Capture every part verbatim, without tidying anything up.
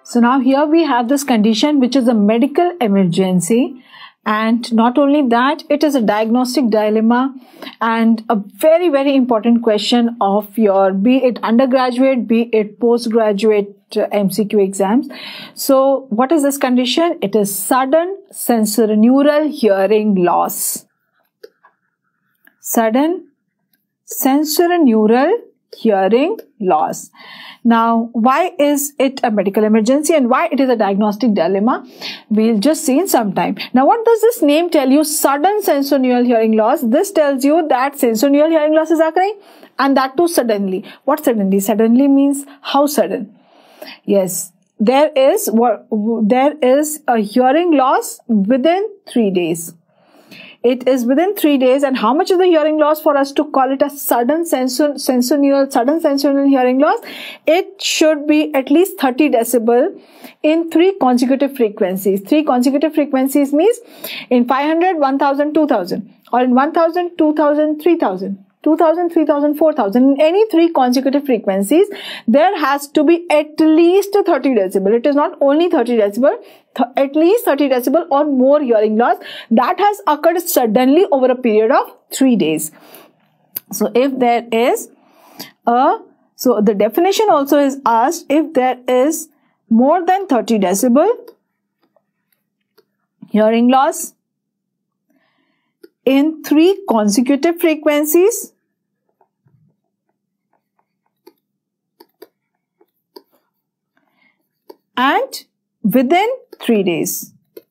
So now here we have this condition which is a medical emergency, and not only that, it is a diagnostic dilemma and a very very important question of your, be it undergraduate, be it postgraduate uh, M C Q exams. So what is this condition? It is sudden sensorineural hearing loss. Sudden sensorineural hearing loss. Now, why is it a medical emergency and why it is a diagnostic dilemma? We'll just see in some time. Now, what does this name tell you? Sudden sensorineural hearing loss. This tells you that sensorineural hearing loss is occurring, and that too suddenly. What suddenly? Suddenly means how sudden? Yes, there is what there is a hearing loss within three days. It is within three days, and how much is the hearing loss for us to call it a sudden sensor, sensorineural, sudden sensorineural hearing loss? It should be at least thirty decibel in three consecutive frequencies. Three consecutive frequencies means in five hundred, one thousand, two thousand, or in one thousand, two thousand, three thousand. two thousand, three thousand, four thousand, in any three consecutive frequencies, there has to be at least thirty decibel. It is not only thirty decibel, th at least thirty decibel or more hearing loss that has occurred suddenly over a period of three days. So if there is a, so the definition also is asked, if there is more than thirty decibel hearing loss in three consecutive frequencies, and within three days.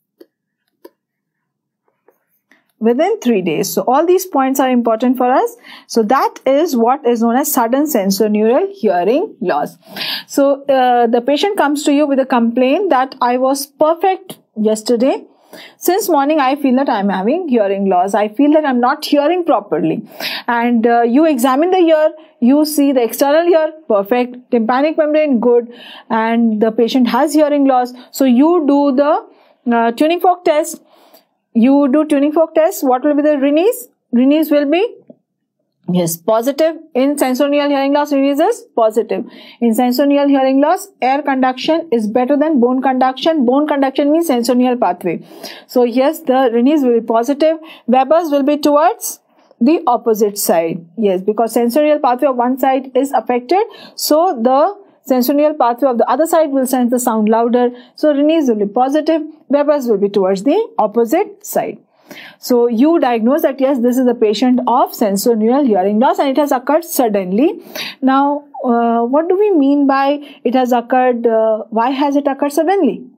Within three days. So all these points are important for us. So that is what is known as sudden sensorineural hearing loss. So uh, the patient comes to you with a complaint that I was perfect yesterday. Since morning, I feel that I am having hearing loss. I feel that I am not hearing properly. And uh, you examine the ear, you see the external ear, perfect, tympanic membrane, good, and the patient has hearing loss. So you do the uh, tuning fork test. You do tuning fork test. What will be the Rinne's? Rinne's will be, yes, positive. In sensorineural hearing loss, Rinne's is positive. In sensorineural hearing loss, air conduction is better than bone conduction. Bone conduction means sensorineural pathway. So yes, the Rinne's will be positive. Weber's will be towards the opposite side. Yes, because sensorineural pathway of one side is affected. So the sensorineural pathway of the other side will sense the sound louder. So Rinne's will be positive. Weber's will be towards the opposite side. So you diagnose that yes, this is a patient of sensorineural hearing loss and it has occurred suddenly. Now, uh, what do we mean by it has occurred? Uh, why has it occurred suddenly?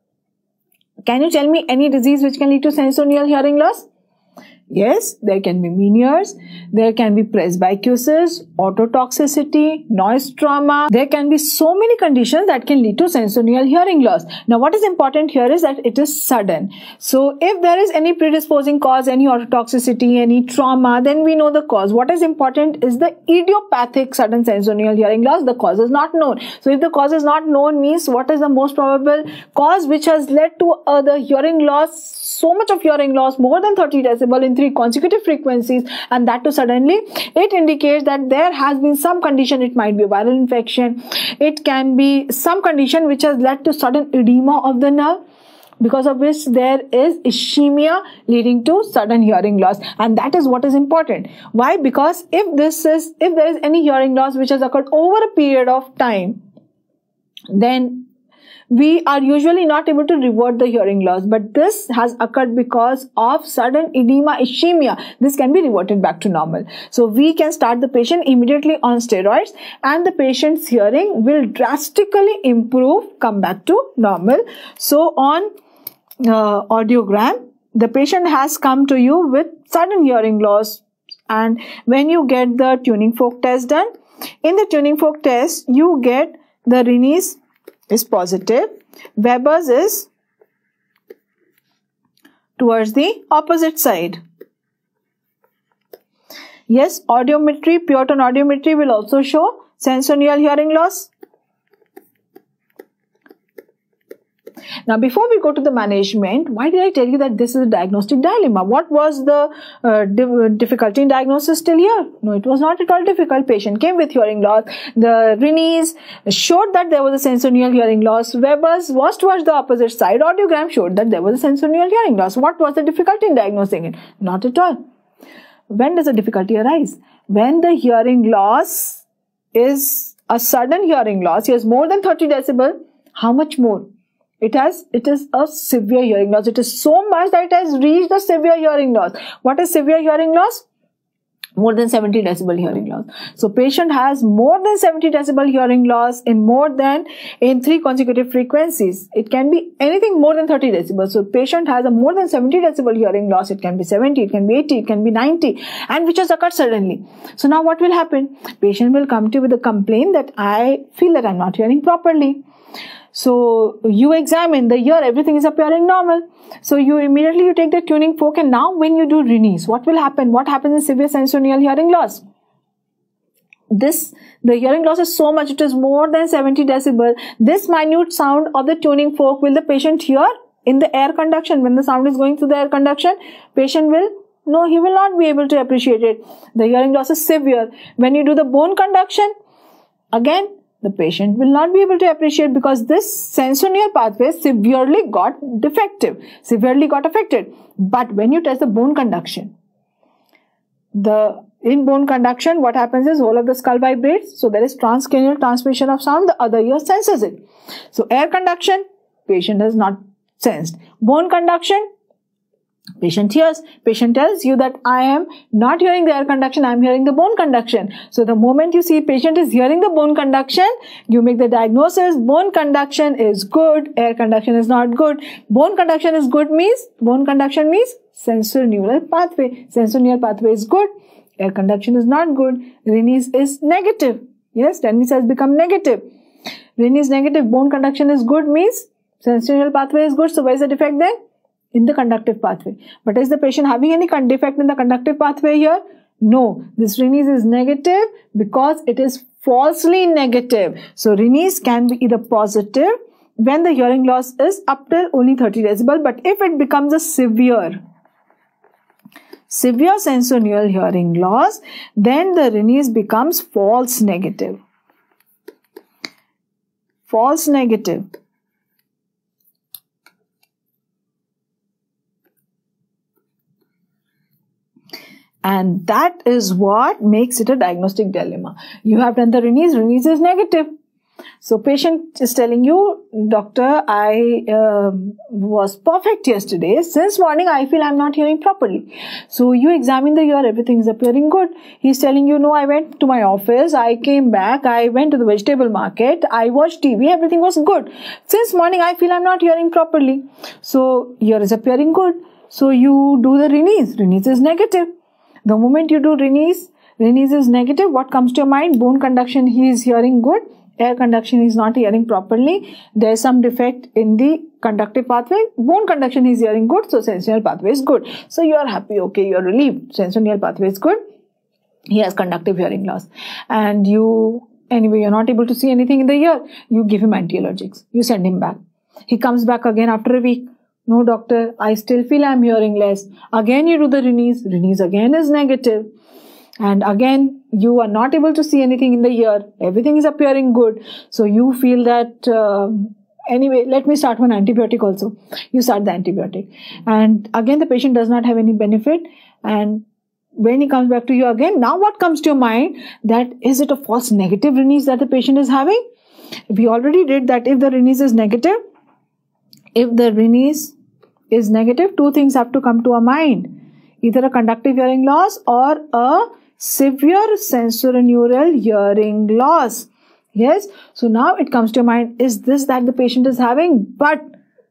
Can you tell me any disease which can lead to sensorineural hearing loss? Yes, there can be Meniere's, there can be presbycusis, ototoxicity, noise trauma. There can be so many conditions that can lead to sensorineural hearing loss. Now, what is important here is that it is sudden. So, if there is any predisposing cause, any ototoxicity, any trauma, then we know the cause. What is important is the idiopathic sudden sensorineural hearing loss. The cause is not known. So, if the cause is not known means what is the most probable cause which has led to uh, the hearing loss, so much of hearing loss, more than thirty decibel in three consecutive frequencies, and that too suddenly, it indicates that there has been some condition. It might be a viral infection, it can be some condition which has led to sudden edema of the nerve, because of which there is ischemia leading to sudden hearing loss, and that is what is important. Why? Because if this is, if there is any hearing loss which has occurred over a period of time, then we are usually not able to revert the hearing loss, but this has occurred because of sudden edema, ischemia. This can be reverted back to normal. So we can start the patient immediately on steroids and the patient's hearing will drastically improve, come back to normal. So on uh, audiogram, the patient has come to you with sudden hearing loss, and when you get the tuning fork test done, in the tuning fork test, you get the Rinne's is positive, Weber's is towards the opposite side. Yes, audiometry, pure tone audiometry will also show sensorineural hearing loss. Now, before we go to the management, why did I tell you that this is a diagnostic dilemma? What was the uh, difficulty in diagnosis till here? No, it was not at all difficult. Patient came with hearing loss. The Rennes showed that there was a sensorineural hearing loss. Weber's was towards the opposite side. Audiogram showed that there was a sensorineural hearing loss. What was the difficulty in diagnosing it? Not at all. When does the difficulty arise? When the hearing loss is a sudden hearing loss, he has more than thirty decibel. How much more? It has, it is a severe hearing loss. It is so much that it has reached the severe hearing loss. What is severe hearing loss? More than seventy decibel hearing loss. So patient has more than seventy decibel hearing loss in more than in three consecutive frequencies. It can be anything more than thirty decibel. So patient has a more than seventy decibel hearing loss. It can be seventy, it can be eighty, it can be ninety, and which has occurred suddenly. So now what will happen? Patient will come to you with a complaint that I feel that I'm not hearing properly. So you examine the ear, everything is appearing normal. So you immediately you take the tuning fork, and now when you do Rennes, what will happen? What happens in severe sensorineural hearing loss? This, the hearing loss is so much, it is more than seventy decibel. This minute sound of the tuning fork will the patient hear in the air conduction. When the sound is going through the air conduction, patient will, no, he will not be able to appreciate it. The hearing loss is severe. When you do the bone conduction, again, the patient will not be able to appreciate because this sensorineural pathway severely got defective, severely got affected. But when you test the bone conduction, the in bone conduction, what happens is whole of the skull vibrates. So there is transcranial transmission of sound. The other ear senses it. So air conduction, patient has not sensed. Bone conduction, patient hears. Patient tells you that I am not hearing the air conduction, I am hearing the bone conduction. So the moment you see patient is hearing the bone conduction, you make the diagnosis, bone conduction is good, air conduction is not good. Bone conduction is good means, bone conduction means sensorineural pathway. Sensorineural pathway is good, air conduction is not good. Rennes is negative. Yes, Rennes has become negative. Rennes is negative, bone conduction is good means sensorineural pathway is good. So where is the defect then? In the conductive pathway. But is the patient having any defect in the conductive pathway here? No. This Rennes is negative because it is falsely negative. So Rennes can be either positive when the hearing loss is up till only thirty decibel. But if it becomes a severe, severe sensorineural hearing loss, then the Rennes becomes false negative. False negative. And that is what makes it a diagnostic dilemma. You have done the Rennes, Rennes is negative. So patient is telling you, doctor, I uh, was perfect yesterday. Since morning, I feel I'm not hearing properly. So you examine the ear, everything is appearing good. He's telling you, no, I went to my office, I came back, I went to the vegetable market, I watched T V, everything was good. Since morning, I feel I'm not hearing properly. So ear is appearing good. So you do the Rennes, Rennes is negative. The moment you do Rennes, Rennes is negative, what comes to your mind? Bone conduction, he is hearing good. Air conduction, he is not hearing properly. There is some defect in the conductive pathway. Bone conduction, he is hearing good. So sensorineural pathway is good. So you are happy, okay, you are relieved. Sensorineural pathway is good. He has conductive hearing loss. And you, anyway, you are not able to see anything in the ear. You give him anti-allergics. You send him back. He comes back again after a week. No, doctor, I still feel I'm hearing less. Again, you do the Rennes. Rennes again is negative. And again, you are not able to see anything in the ear. Everything is appearing good. So you feel that, uh, anyway, let me start one antibiotic also. You start the antibiotic. And again, the patient does not have any benefit. And when he comes back to you again, now what comes to your mind? That is it a false negative Rennes that the patient is having? We already did that if the Rennes is negative, If the Rennes is negative, two things have to come to our mind. Either a conductive hearing loss or a severe sensorineural hearing loss. Yes. So now it comes to your mind, is this that the patient is having? But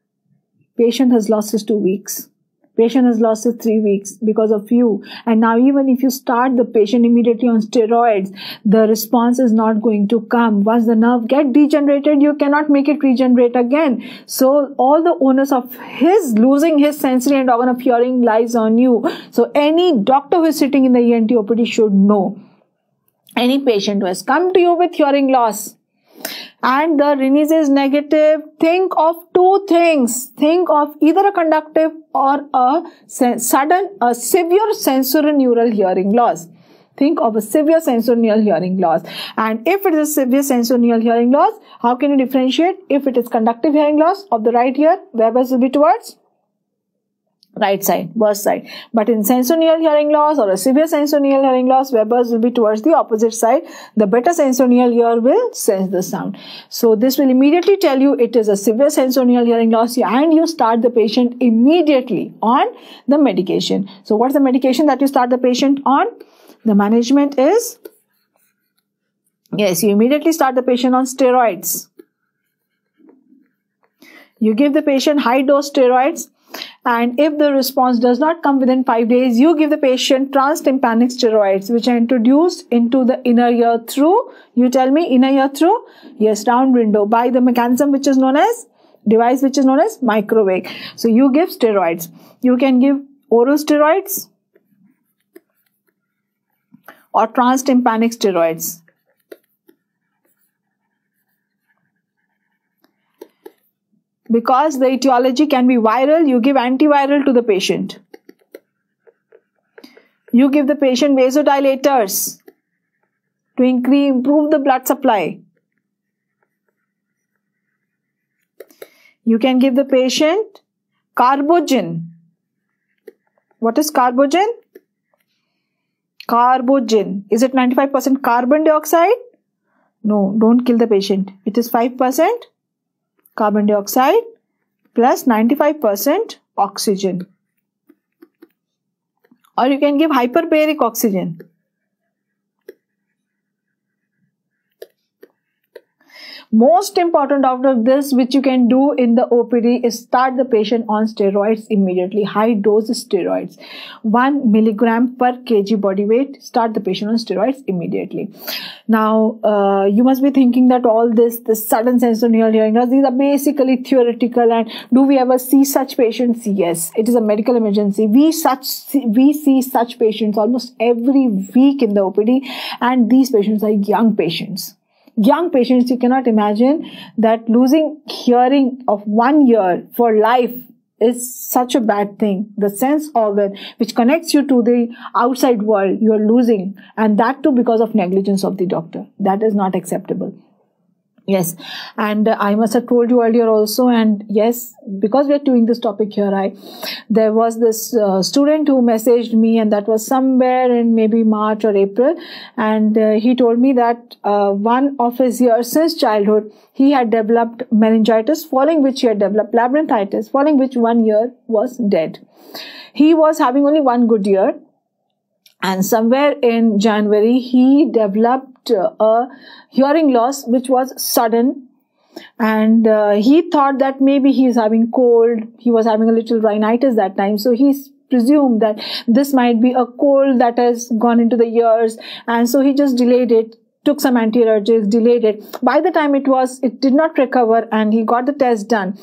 patient has lost his two weeks. Patient has lost his three weeks because of you. And now even if you start the patient immediately on steroids, the response is not going to come. Once the nerve get degenerated, you cannot make it regenerate again. So all the onus of his losing his sensory and organ of hearing lies on you. So any doctor who is sitting in the E N T O P D should know. Any patient who has come to you with hearing loss, and the release is negative, think of two things. Think of either a conductive or a sudden, a severe sensorineural hearing loss. Think of a severe sensorineural hearing loss. And if it is a severe sensorineural hearing loss, how can you differentiate? If it is conductive hearing loss of the right ear, Weber's will be towards right side, burst side. But in sensorineural hearing loss or a severe sensorineural hearing loss, Weber's will be towards the opposite side. The better sensorineural ear will sense the sound. So this will immediately tell you it is a severe sensorineural hearing loss, and you start the patient immediately on the medication. So what's the medication that you start the patient on? The management is, yes, you immediately start the patient on steroids. You give the patient high dose steroids, and if the response does not come within five days, you give the patient transtympanic steroids, which are introduced into the inner ear through, you tell me, inner ear through, yes, round window, by the mechanism which is known as, device which is known as microwave. So you give steroids. You can give oral steroids or transtympanic steroids. Because the etiology can be viral, you give antiviral to the patient. You give the patient vasodilators to increase, improve the blood supply. You can give the patient carbogen. What is carbogen? Carbogen. Is it ninety-five percent carbon dioxide? No, don't kill the patient. It is five percent carbon dioxide plus ninety-five percent oxygen. Or you can give hyperbaric oxygen. Most important out of this, which you can do in the O P D, is start the patient on steroids immediately. High dose steroids. one milligram per kg body weight. Start the patient on steroids immediately. Now, uh, you must be thinking that all this, this sudden sensorineural hearing loss, these are basically theoretical, and do we ever see such patients? Yes, it is a medical emergency. We such we see such patients almost every week in the O P D, and these patients are young patients. Young patients, you cannot imagine that losing hearing of one ear for life is such a bad thing. The sense organ which connects you to the outside world, you are losing, and that too because of negligence of the doctor. That is not acceptable. Yes, and uh, I must have told you earlier also, and yes, because we are doing this topic here, I there was this uh, student who messaged me, and that was somewhere in maybe March or April, and uh, he told me that uh, one of his ears since childhood, he had developed meningitis, following which he had developed labyrinthitis, following which one ear was dead. He was having only one good ear, and somewhere in January, he developed uh, a hearing loss which was sudden, and uh, he thought that maybe he is having cold. He was having a little rhinitis that time, so he presumed that this might be a cold that has gone into the ears, and so he just delayed it, took some anti-allergics, delayed it. By the time it was, it did not recover, and he got the test done.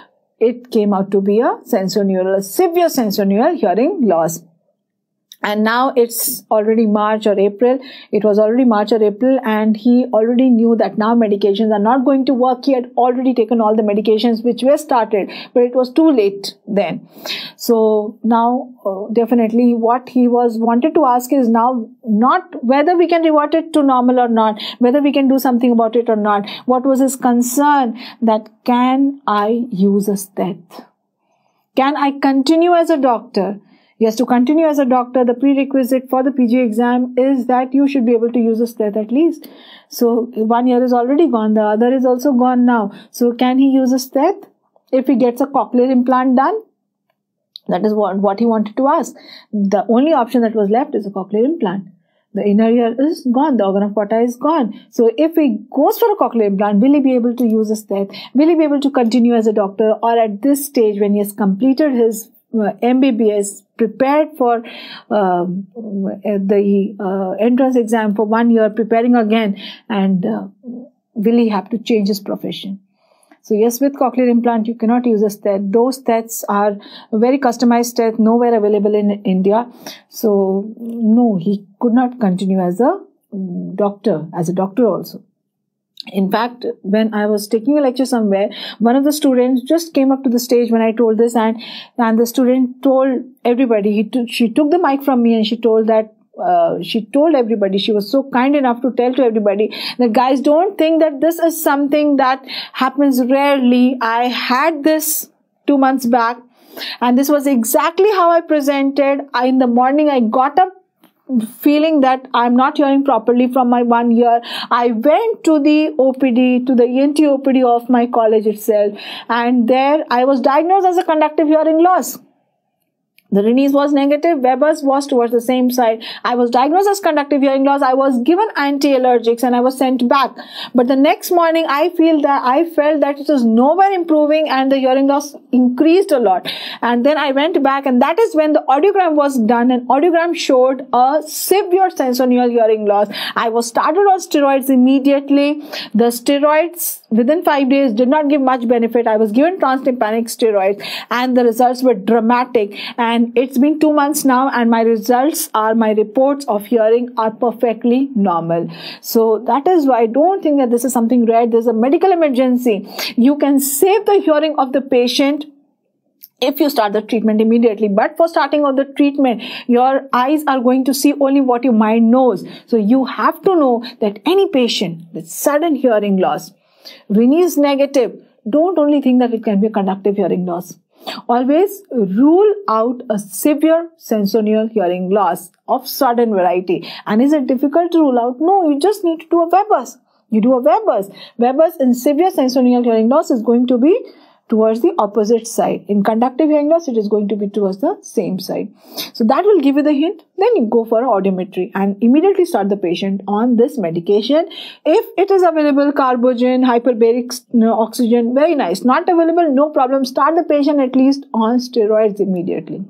It came out to be a sensorineural, a severe sensorineural hearing loss. And now it's already March or April. It was already March or April, and he already knew that now medications are not going to work. He had already taken all the medications which were started, but it was too late then. So now uh, definitely what he was wanted to ask is now not whether we can revert it to normal or not, whether we can do something about it or not. What was his concern? That can I use a stent? Can I continue as a doctor? Yes, to continue as a doctor, the prerequisite for the P G exam is that you should be able to use a stent at least. So one ear is already gone, the other is also gone now. So can he use a stent if he gets a cochlear implant done? That is what, what he wanted to ask. The only option that was left is a cochlear implant. The inner ear is gone, the organ of Porta is gone. So if he goes for a cochlear implant, will he be able to use a stent? Will he be able to continue as a doctor? Or at this stage, when he has completed his Uh, M B B S, prepared for uh, the uh, entrance exam for one year, preparing again, and uh, will he have to change his profession? So yes, with cochlear implant, you cannot use a stent. Those stents are very customized stents, nowhere available in India. So no, he could not continue as a doctor, as a doctor also. In fact, when I was taking a lecture somewhere, one of the students just came up to the stage when I told this, and, and the student told everybody, he took, she took the mic from me and she told that, uh, she told everybody, she was so kind enough to tell to everybody that, guys, don't think that this is something that happens rarely. I had this two months back, and this was exactly how I presented. I, in the morning, I got up feeling that I'm not hearing properly from my one ear. I went to the O P D, to the E N T O P D of my college itself, and there I was diagnosed as a conductive hearing loss. The Rennie's was negative, Weber's was towards the same side. I was diagnosed as conductive hearing loss. I was given anti-allergics and I was sent back. But the next morning, I feel that I felt that it was nowhere improving and the hearing loss increased a lot. And then I went back, and that is when the audiogram was done, and audiogram showed a severe sensorineural hearing loss. I was started on steroids immediately. The steroids within five days did not give much benefit. I was given transtympanic steroids and the results were dramatic. And And it's been two months now, and my results are, my reports of hearing are perfectly normal. So that is why I don't think that this is something rare. There's a medical emergency. You can save the hearing of the patient if you start the treatment immediately. But for starting of the treatment, your eyes are going to see only what your mind knows. So you have to know that any patient with sudden hearing loss, Rennie's negative, don't only think that it can be a conductive hearing loss. Always rule out a severe sensorineural hearing loss of sudden variety. And is it difficult to rule out? No, you just need to do a Weber's. You do a Weber's. Weber's in severe sensorineural hearing loss is going to be towards the opposite side. In conductive hearing loss, it is going to be towards the same side. So that will give you the hint. Then you go for audiometry and immediately start the patient on this medication. If it is available, Carbogin, hyperbaric oxygen, very nice. Not available, no problem. Start the patient at least on steroids immediately.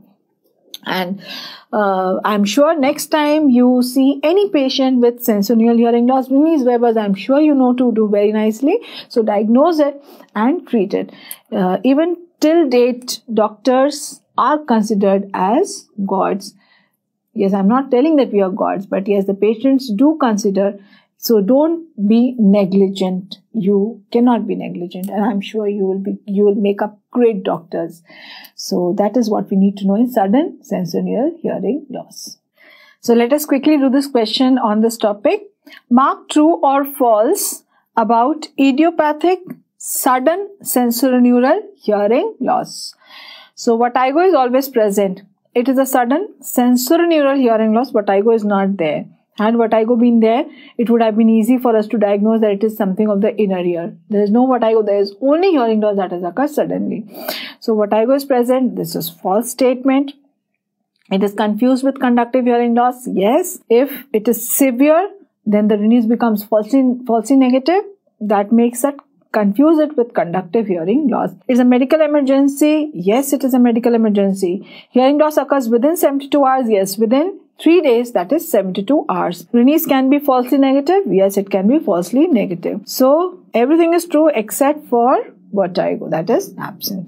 And uh, I'm sure next time you see any patient with sensorineural hearing loss, Rennie's, Weber's, I'm sure you know to do very nicely. So diagnose it and treat it. Uh, even till date, doctors are considered as gods. Yes, I'm not telling that we are gods, but yes, the patients do consider. So don't be negligent. You cannot be negligent, and I'm sure you will be, you will make up great doctors. So that is what we need to know in sudden sensorineural hearing loss. So let us quickly do this question on this topic. Mark true or false about idiopathic sudden sensorineural hearing loss. So vertigo is always present. It is a sudden sensorineural hearing loss. Vertigo is not there. Had vertigo been there, it would have been easy for us to diagnose that it is something of the inner ear. There is no vertigo. There is only hearing loss that has occurred suddenly. So vertigo is present. This is false statement. It is confused with conductive hearing loss. Yes. If it is severe, then the Rennie's becomes falsely, falsely negative. That makes it confuse it with conductive hearing loss. It's a medical emergency. Yes, it is a medical emergency. Hearing loss occurs within seventy-two hours. Yes, within three days, that is seventy-two hours. Rennie's can be falsely negative. Yes, it can be falsely negative. So everything is true except for vertigo, that is absent.